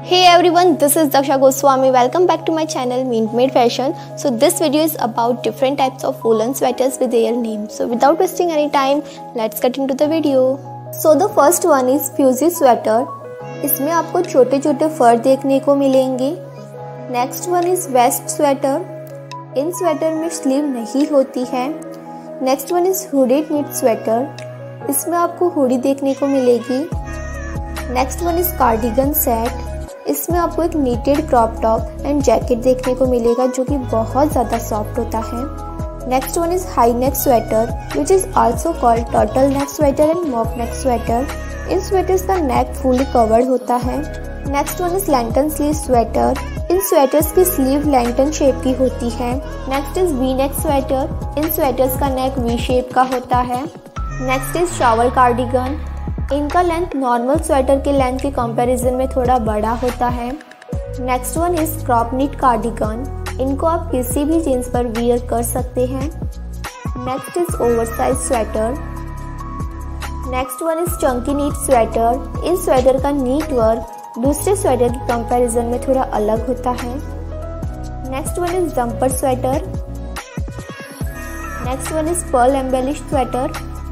Hey everyone, this is Daksha Goswami. Welcome back to my channel Mint Made Fashion. So this video is about different types of woolen sweaters with their names. So without wasting any time, let's get into the video. So the first one is Fuzi sweater. इसमें आपको छोटे छोटे फर देखने को मिलेंगे. Next one is vest sweater. इन sweater में sleeve नहीं होती है. Next one is hooded knit sweater. इसमें आपको हुडी देखने को मिलेगी. Next one is cardigan set. इसमें आपको एक knitted crop top and jacket देखने को मिलेगा जो कि बहुत ज़्यादा सॉफ्ट होता है. Next one is high neck sweater which is also called turtle neck sweater and mock neck sweater. इन स्वेटर्स का नेक फुली कवर्ड होता है. Next one is lantern sleeve sweater. इन स्वेटर्स की स्लीव लैंटन शेप की होती है. Next is V neck sweater. इन स्वेटर्स का नेक वी शेप का होता है. Next is shower cardigan. इनका लेंथ नॉर्मल स्वेटर के लेंथ के कंपैरिजन में थोड़ा बड़ा होता है. Next one is crop knit cardigan. इनको आप किसी भी जीन्स पर वियर कर सकते हैं. Next is oversize sweater. Next one is chunky knit sweater. इन स्वेटर का नीट वर्क दूसरे स्वेटर के कंपैरिजन में थोड़ा अलग होता है. Next one is jumper sweater. Next one is pearl embellished sweater.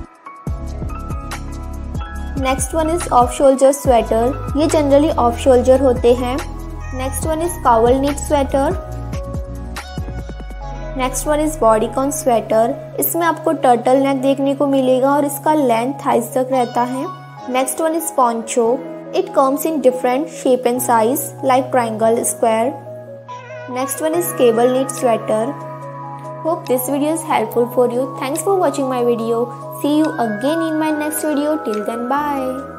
Next one is off shoulder sweater. ये जनरली ऑफ शोल्डर होते हैं. Next one is cable knit sweater. Next one is bodycon sweater. इसमें आपको turtle neck देखने को मिलेगा और इसका लेंथ थाइस तक रहता है. Next one is poncho. It comes in different shape and size like triangle, square. Next one is cable knit sweater. Hope this video is helpful for you. Thanks for watching my video. See you again in my next video. Till then, bye.